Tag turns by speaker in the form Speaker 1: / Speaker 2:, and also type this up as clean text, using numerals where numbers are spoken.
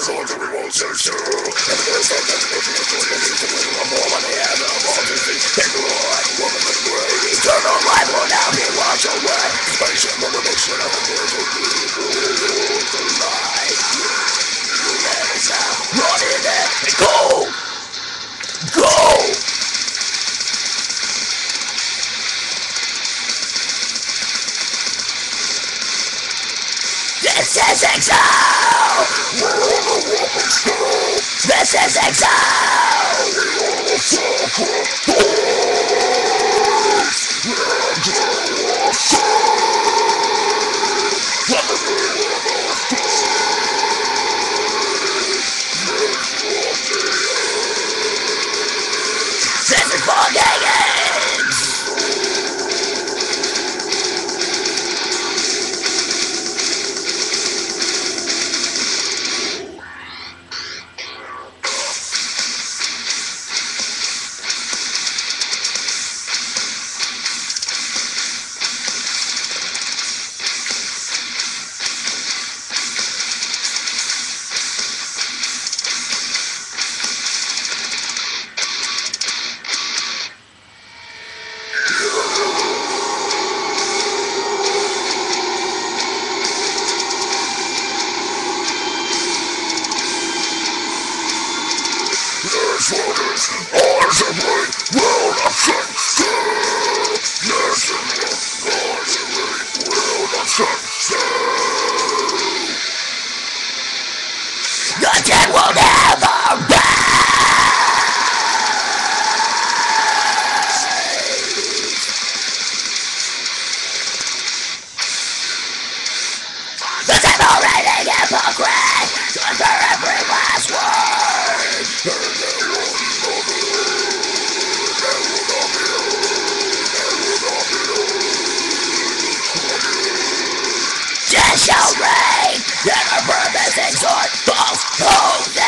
Speaker 1: Eternal life will now be washed away. Spaceship revolution of the light. Let us now run in it and go! Go! This is Exile! We're on the walking stone! This is Exile! We're on the sacrifice! We're under our soul! Let the people of our this is for Gagans! This one is ours and we will not stand still. Yes, and ours and we will not stand still. The dead will never rise. The separating hypocrite stood for every last word. Death shall reign, and our purpose exhort false hope.